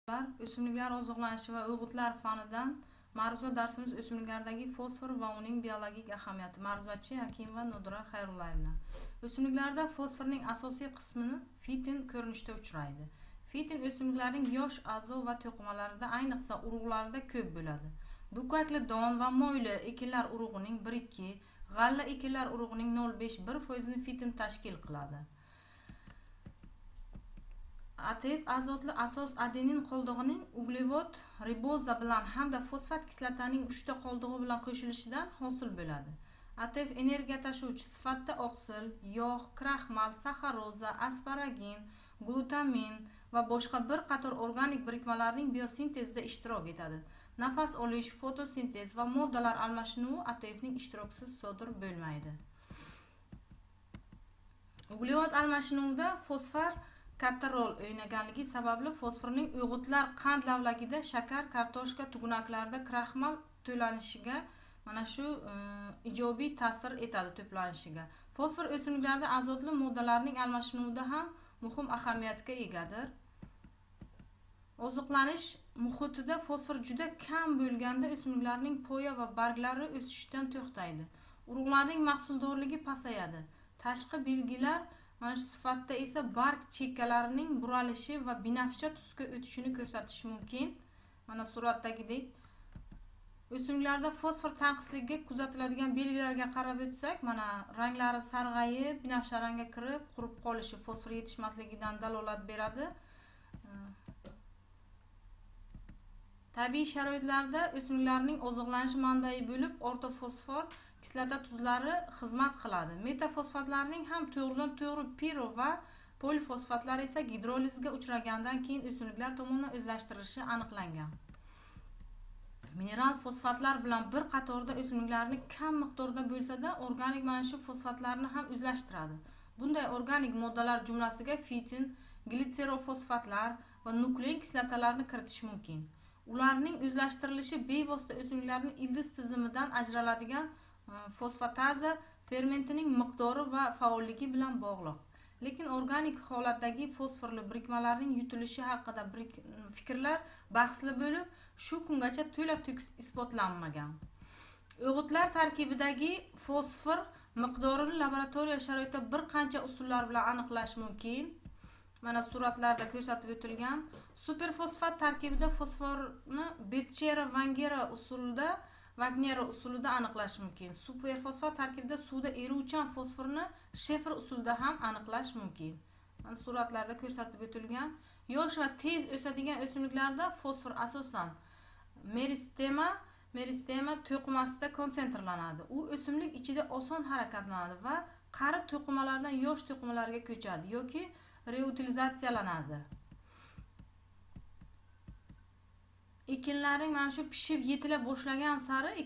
O'simliklar oziqlanishi va o'g'itlar fanidan ma'ruza darsimiz o'simliklardagi fosfor va uning biologik ahamiyati. Ma'ruzachi Hakimova Nodira Xayrullayevna. O'simliklarda fosforning asosiy qismini fitin ko'rinishida uchraydi. Fitin o'simliklarning yosh a'zo va to'qimalarida, ayniqsa urug'larida ko'p bo'ladi. Dukkakli don va mo'yli ekinlar urug'ining 1-2, g'alla ekinlar urug'ining 0,5-1% fitin tashkil qiladi. ATF azotli asos adenin qoldig'ining uglevod riboza bilan hamda fosfat kislotaning uchta qoldig'i bilan qo'shilishidan hosil bo'ladi. ATF energiya tashuvchi sifatida oqsil, yog', kraxmal, saxaroza, asparagin, glutamin va boshqa bir qator organik birikmalarning biosintezida ishtirok etadi. Nafas olish, fotosintez va moddalar almashinuvi ATFning ishtirokisiz sodir bo'lmaydi. Uglevod almashinuvida fosfor katta rol o'ynaganligi sababli fosforning o'g'itlar qand lavlagida, shakar, kartoshka tugunaklarida kraxmal to'planishiga mana shu ijobiy ta'sir etadi to'planishiga. Fosfor o'simliklarda azotli moddalarning almashinuvida ham muhim ahamiyatga egadir. Oziqlanish muhitida fosfor juda kam bo'lganda o'simliklarning poya va barglari o'sishdan to'xtaydi. Urug'larning mahsuldorligi pasayadi. Tashqi belgilar mana shu sifatda esa barg chekkalarining buralishi va binafsha tusga o'tishini ko'rsatishi mumkin. Mana suratdagidek. O'simliklarda fosfor tanqisligiga kuzatiladigan belgilarga qarab o'tsak, mana ranglari sarg'ayib, binafsha rangga kirib, qurib qolishi fosfor yetishmasligidan dalolat beradi. Tabiiy sharoitlarda o'simliklarning oziqlanish manbai bo'lib, ortofosfor kislota tuzlari xizmat qiladi. Metafosfatlarning ham to'g'ridan to'g'ri piro va polifosfatlar esa gidrolizga uchragandan keyin o'simliklar tomonidan o'zlashtirilishi aniqlangan. Mineral fosfatlar bilan bir qatorda o'simliklarni kam miqdorda bo'lsa-da, organik mana shu fosfatlarni ham o'zlashtiradi. Bunday organik moddalar jumlasiga fitin, glitserofosfatlar va nuklein kislotalarni kiritish mumkin. Ularning o'zlashtirilishi bevosita o'simliklarning ildiz tizimidan ajraladigan fosfataza fermentining miqdori va faolligi bilan bog'liq. Lekin organik holatdagi fosforli birikmalarning yutilishi haqida fikrlar bahsli bo'lib, shu kungacha to'la-to'kis isbotlanmagan. O'g'itlar tarkibidagi fosfor miqdorini laboratoriya sharoitida bir qancha usullar bilan aniqlash mumkin. Mana suratlarda ko'rsatib o'tilgan superfosfat tarkibida fosforni Betchera-Vangera usulida aniqlash mumkin. Superfosfat tarkibida suvda eruvchan fosforni Shefer usulida ham aniqlash mumkin. Mana suratlarda ko'rsatib o'tilgan yosh va tez o'sadigan o'simliklarda fosfor asosan meristema to'qimasida konsentrlanadi. U o'simlik ichida oson harakatlanadi va qari to'qimalardan yosh to'qimalarga ko'chadi yoki reutilizatsiyalanadi. Ekinlarning mana shu pishib yetila boshlagan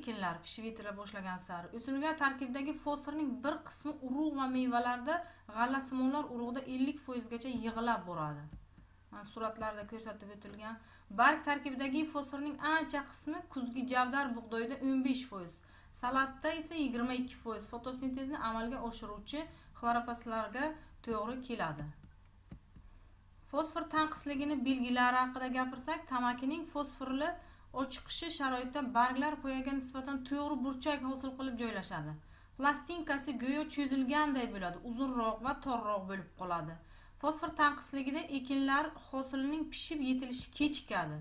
sari o'simliklar tarkibidagi fosforning bir qismi urug' va mevalarda, g'allasimonlar urug'ida 50% gacha yig'ilib boradi. Mana suratlarda ko'rsatib o'tilgan barg tarkibidagi fosforning ancha qismi kuzgi javdar bug'doyda 15%, salatda esa 22% fotosintezni amalga oshiruvchi xloroplastlarga to'g'ri keladi. Fosfor tanqisligini belgilari haqida gapirsak, tamakining fosforli ochiqishi sharoitida barglar poyaga nisbatan to'g'ri burchak hosil qilib joylashadi. Plastinkasi go'yo cho'zilganday bo'ladi, uzunroq va torroq bo'lib qoladi. Fosfor tanqisligida ekinlar hosilining pishib yetilishi kechikadi.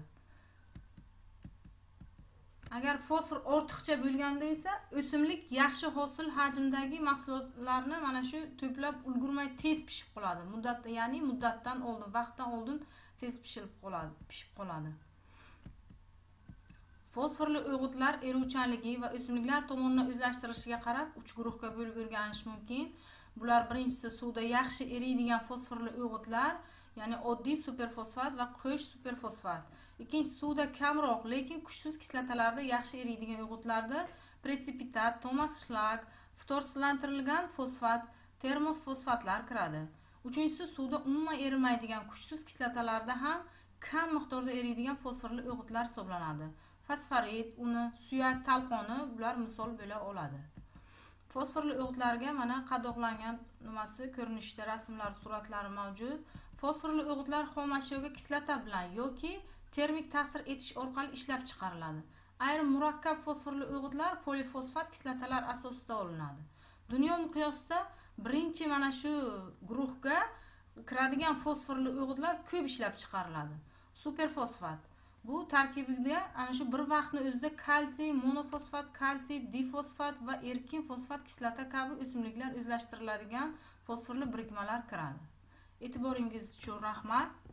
Agar fosfor ortiqcha bo'lganda esa o'simlik yaxshi hosil hajmdagi mahsulotlarni mana shu to'plab ulgurmay tez pishib qoladi. Muddatdan oldin, vaqtdan oldin tez pishib qoladi. Fosforli o'g'itlar eruvchanligi va o'simliklar tomonidan o'zlashtirilishiga qarab 3 guruhga bo'lib o'rganish mumkin. Bular birinchisi suvda yaxshi eriydigan fosforli o'g'itlar, ya'ni oddiy superfosfat va qo'sh superfosfat. Ikkinchisi suvda kamroq, lekin kuchsiz kislotalarda yaxshi eriydigan o'g'itlardir. Presipitat, Thomas Schlag, ftorsizlantirilgan fosfat, termosfosfatlar kiradi. Uchinchisi suvda umuman erimaydigan kuchsiz kislotalarda ham kam miqdorda eriydigan fosforli o'g'itlar hisoblanadi. Fosforit, uni, suyak talqoni bular misol bo'la oladi. Fosforli o'g'itlarga mana qadoqlangan ko'rinishda rasmlar, suratlari mavjud. Fosforli o'g'itlar xomashyoga kislota bilan yoki termik ta'sir etish orqali ishlab chiqariladi. Ayrim murakkab fosforli o'g'itlar polifosfat kislotalar asosida olinadi. Dunyo miqyosida birinchi mana shu guruhga kiradigan fosforli o'g'itlar ko'p ishlab chiqariladi. Superfosfat bu tarkibida ana shu bir vaqtni o'zida kalsiy monofosfat, kalsiy difosfat va erkin fosfat kislota kabi o'simliklar o'zlashtiriladigan fosforli birikmalar kiradi. E'tiboringiz uchun rahmat.